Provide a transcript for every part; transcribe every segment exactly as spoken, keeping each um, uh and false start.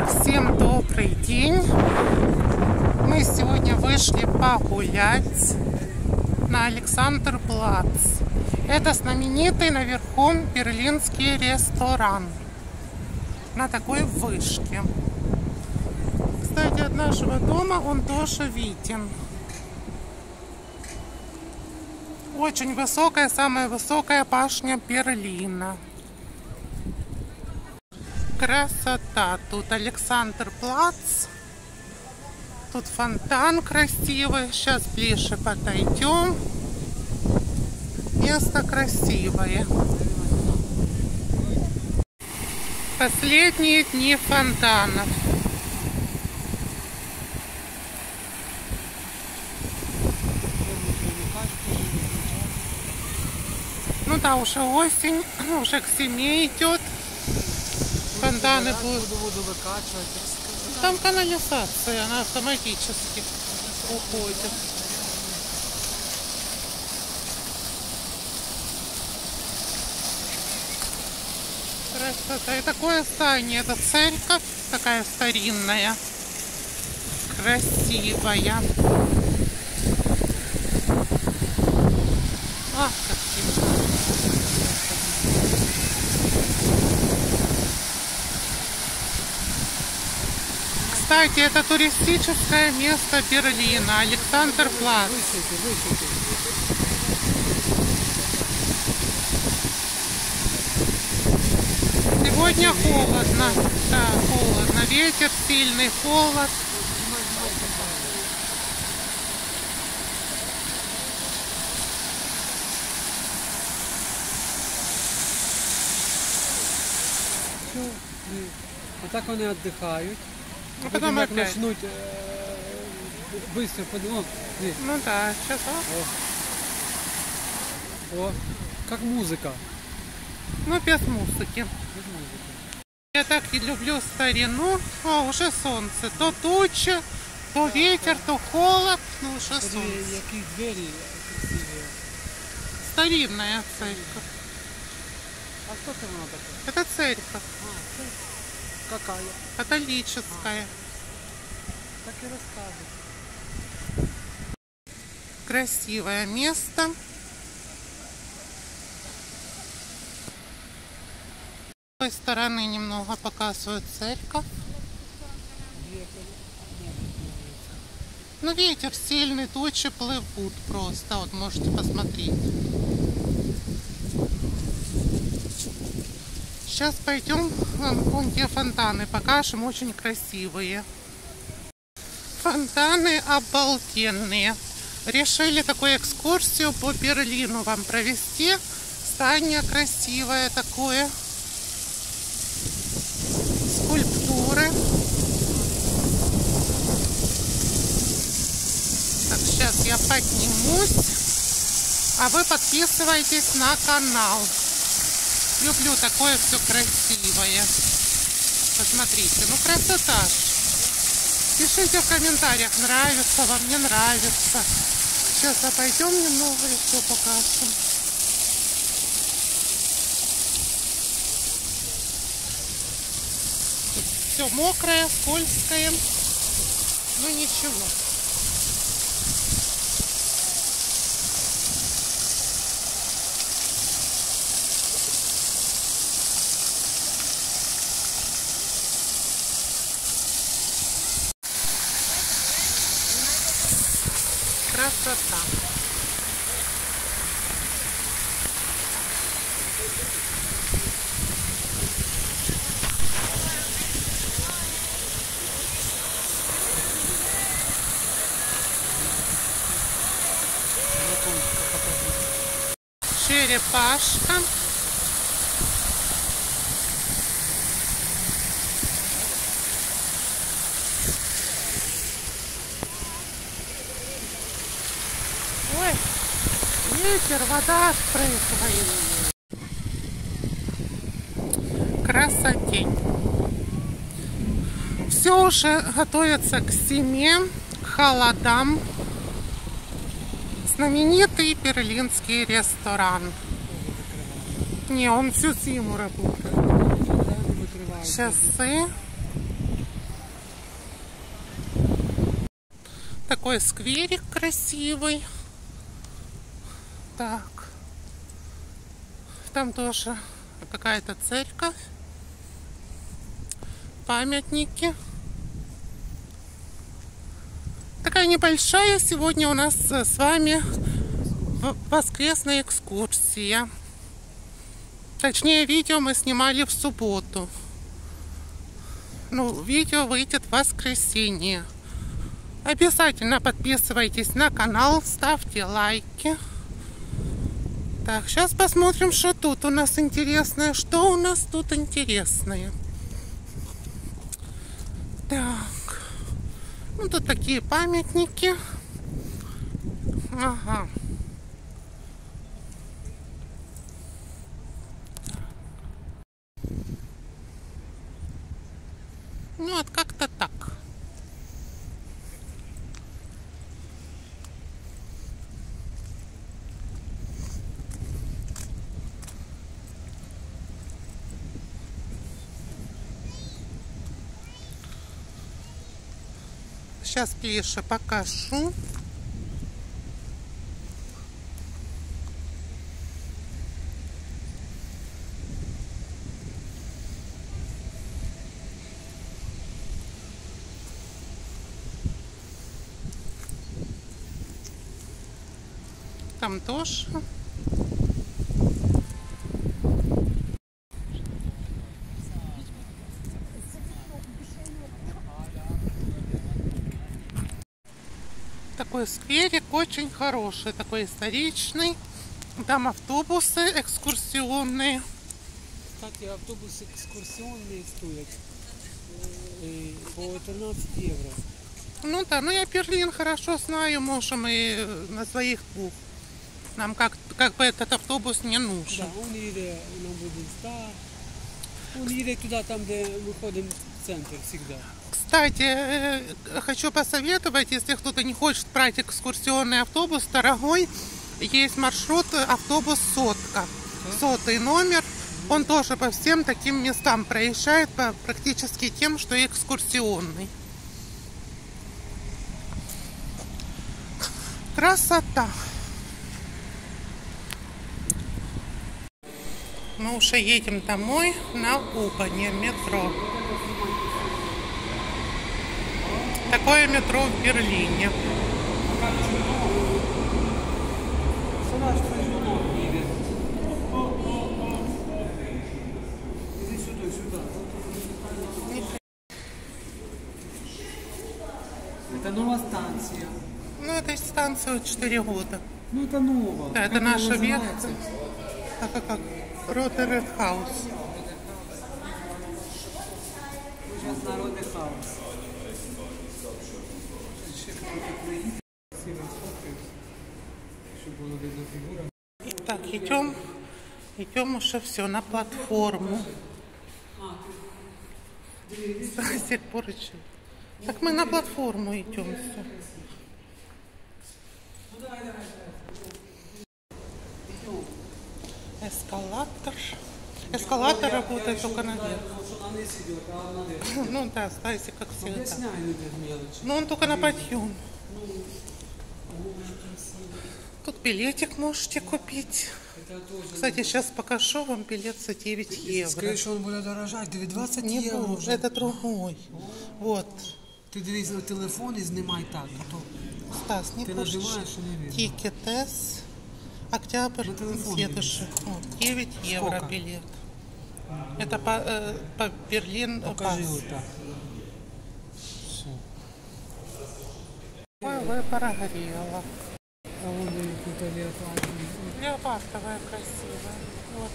Всем добрый день! Мы сегодня вышли погулять на Александр-Плац. Это знаменитый наверху берлинский ресторан на такой вышке. Кстати, от нашего дома он тоже виден. Очень высокая, самая высокая башня Берлина. Красота! Тут Александр-Плац. Тут фонтан красивый. Сейчас ближе подойдем. Место красивое. Последние дни фонтанов. Ну да, уже осень, уже к зиме идет. Фонтаны будут. Буду выкачивать. Там канализация, она автоматически уходит. Красота. И такое здание, это церковь, такая старинная, красивая. Ах, красиво. Кстати, это туристическое место Берлина, Александр-Плац. Сегодня холодно, да, холодно, ветер сильный, холод. Вот так они отдыхают. А потом опять начнут э, быстро поднимать. Ну да, сейчас. О. О, как музыка. Ну, без музыки. Без музыки. Я так и люблю старину. О, уже солнце. То туча, то ветер, то холод. Ну, уже солнце. Какие двери красивые. Старинная церковь. А что там она такое? Это церковь. А, какая? Католическая. А, так и рассказывай. Красивое место. С той стороны немного показывают церковь. Но ветер сильный, тучи плывут просто. Вот можете посмотреть. Сейчас пойдем, вон те фонтаны покажем, очень красивые. Фонтаны обалденные. Решили такую экскурсию по Берлину вам провести. Здание красивое такое. Скульптуры. Так, сейчас я поднимусь. А вы подписывайтесь на канал. Люблю такое все красивое. Посмотрите, ну красота ж. Пишите в комментариях, нравится вам, не нравится. Сейчас обойдем немного и все покажем. Все мокрое, скользкое. Ну ничего. Красота. Черепашка. Ой, ветер, вода спрыгивает. Красотень. Все уже готовится к зиме, к холодам. Знаменитый берлинский ресторан. Не, он всю зиму работает. Часы. Такой скверик красивый. Так. Там тоже какая-то церковь. Памятники. Такая небольшая сегодня у нас с вами воскресная экскурсия. Точнее, видео мы снимали в субботу. Ну, видео выйдет в воскресенье. Обязательно подписывайтесь на канал, ставьте лайки. Так, сейчас посмотрим, что тут у нас интересное. Что у нас тут интересное? Так. Ну, тут такие памятники. Ага. Ну, вот как-то так. Сейчас ближе покажу. Там тоже. Такой скверик очень хороший, такой историчный. Там автобусы экскурсионные. Кстати, автобусы экскурсионные стоят э, по тринадцать евро. Ну да, ну я Берлин хорошо знаю, можем и на своих двух. Нам как, как бы этот автобус не нужен. Да, он едет на Буденстаг. Он едет туда, там, где мы ходим в центр всегда. Кстати, хочу посоветовать, если кто-то не хочет брать экскурсионный автобус дорогой, есть маршрут автобус «Сотка». Сотый номер. Он тоже по всем таким местам проезжает, по практически тем, что и экскурсионный. Красота! Мы уже едем домой на Убане, метро. Такое метро в Берлине. Это новая станция. Ну, этой станции четыре года. Ну, это новая. Да, это наша ветка. Так, как, как Ротерет Хаус. Сейчас народный хаос. Так, идем, идем уже все на платформу. С тех пор еще. Так мы на платформу идем все. Эскалатор. Эскалатор работает только наверх. Ну да, знаете, как всегда. Но он только на подъем. Тут билетик можете купить. Кстати, сейчас покажу вам билет за девять евро. Скажи, что он будет дорожать, двадцать Не евро. буду, это другой. Вот. Ти дивись на телефон і знімай так. А то Стас, не ти пушишь. нажимаєш і не видно. Тикет-эс. Октябрь, На телефоне следующий. Вот, девять евро Сколько? билет. Это по, э, по Берлин Покажи пас. вот так. Все. Ой, вы прогорела. А вон тут леопард. Леопардовая красивая. Вот.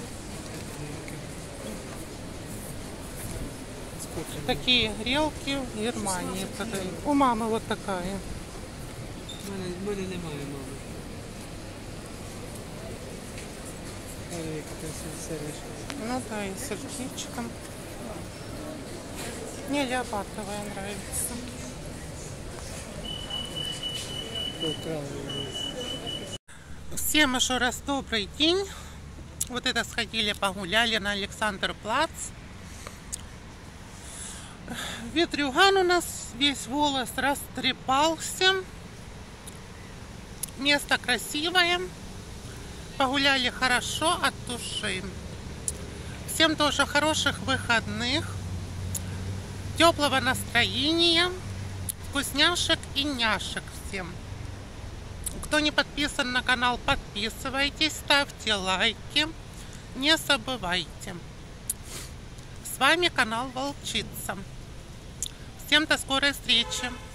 Такие грелки в Германии продают. У мамы вот такая. У мене, в мене немає мами. Але яка красива сервіс. Ну да, и с сердечком. Мне леопардовая нравится. Всем еще раз добрый день. Вот это сходили, погуляли на Александр-Плац. Ветрюган у нас весь волос растрепался. Место красивое. Погуляли хорошо от души. Всем тоже хороших выходных. Теплого настроения. Вкусняшек и няшек всем. Кто не подписан на канал, подписывайтесь, ставьте лайки. Не забывайте. С вами канал Волчица. Всем до скорой встречи.